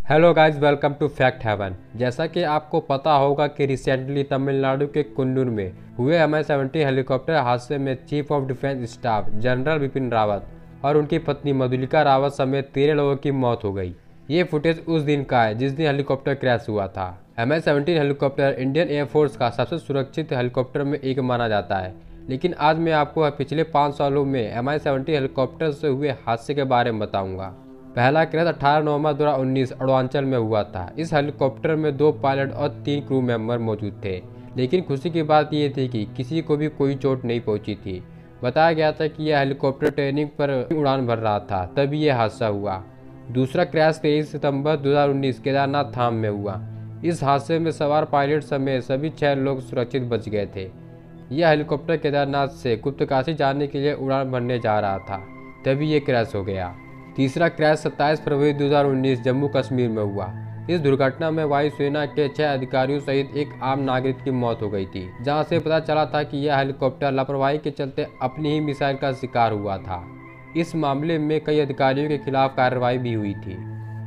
Hello guys, welcome to fact heaven. जैसा कि आपको पता होगा कि रिसेंटली तमिलनाडु के कुन्नूर में हुए Mi-17 हेलीकॉप्टर हादसे में chief of defence staff general Bipin Rawat और उनकी पत्नी मधुलिका रावत समेत 13 लोगों की मौत हो गई। ये फुटेज उस दिन का है जिस दिन हेलीकॉप्टर क्रैश हुआ था। Mi-17 हेलीकॉप्टर इंडियन एयरफोर्स का सबसे सुरक्षित हेलीकॉप्टर में एक माना जाता है, लेकिन आज मैं आपको पिछले 5 सालों में Mi-17 हेलीकॉप्टर से हुए हादसे के बारे में बताऊंगा। पहला क्रैश 18 नवंबर 2019 अरुणाचल में हुआ था। इस हेलीकॉप्टर में 2 पायलट और 3 क्रू मेंबर मौजूद थे, लेकिन खुशी की बात यह थी कि किसी को भी कोई चोट नहीं पहुंची थी। बताया गया था कि यह हेलीकॉप्टर ट्रेनिंग पर उड़ान भर रहा था, तभी यह हादसा हुआ। दूसरा क्रैश 23 सितंबर 2019 केदारनाथ धाम में हुआ। इस हादसे में सवार पायलट समेत सभी 6 लोग सुरक्षित बच गए थे। यह हेलीकॉप्टर केदारनाथ से गुप्तकाशी जाने के लिए उड़ान भरने जा रहा था, तभी ये क्रैश हो गया। तीसरा क्रैश 27 फरवरी 2019 जम्मू कश्मीर में हुआ। इस दुर्घटना में वायुसेना के 6 अधिकारियों सहित एक आम नागरिक की मौत हो गई थी, जहां से पता चला था कि यह हेलीकॉप्टर लापरवाही के चलते अपनी ही मिसाइल का शिकार हुआ था। इस मामले में कई अधिकारियों के खिलाफ कार्रवाई भी हुई थी।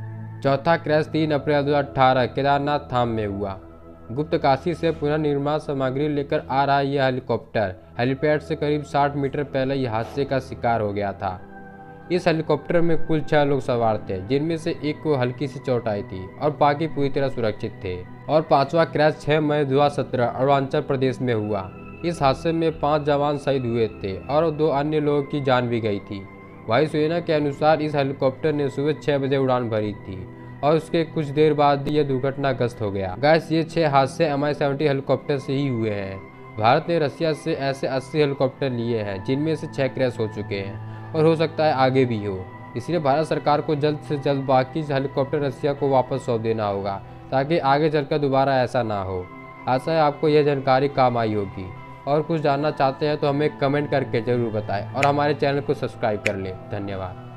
चौथा क्रैश 3 अप्रैल 2018 केदारनाथ धाम में हुआ। गुप्तकाशी से पुनर्निर्माण सामग्री लेकर आ रहा यह हेलीकॉप्टर हेलीपैड से करीब 60 मीटर पहले ही हादसे का शिकार हो गया था। इस हेलीकॉप्टर में कुल 6 लोग सवार थे, जिनमें से एक को हल्की सी चोट आई थी और बाकी पूरी तरह सुरक्षित थे। और पांचवा क्रैश 6 मई 2017 अरुणाचल प्रदेश में हुआ। इस हादसे में 5 जवान शहीद हुए थे और 2 अन्य लोगों की जान भी गई थी। वायुसेना के अनुसार इस हेलीकॉप्टर ने सुबह 6 बजे उड़ान भरी थी और उसके कुछ देर बाद यह दुर्घटनाग्रस्त हो गया। गैस ये 6 हादसे Mi-17 हेलीकॉप्टर से ही हुए हैं। भारत ने रसिया से ऐसे 80 हेलीकॉप्टर लिए हैं, जिनमें से 6 क्रैश हो चुके हैं और हो सकता है आगे भी हो। इसलिए भारत सरकार को जल्द से जल्द बाकी हेलीकॉप्टर रसिया को वापस सौंप देना होगा, ताकि आगे चलकर दोबारा ऐसा ना हो। आशा है आपको यह जानकारी काम आई होगी। और कुछ जानना चाहते हैं तो हमें कमेंट करके ज़रूर बताएं और हमारे चैनल को सब्सक्राइब कर लें। धन्यवाद।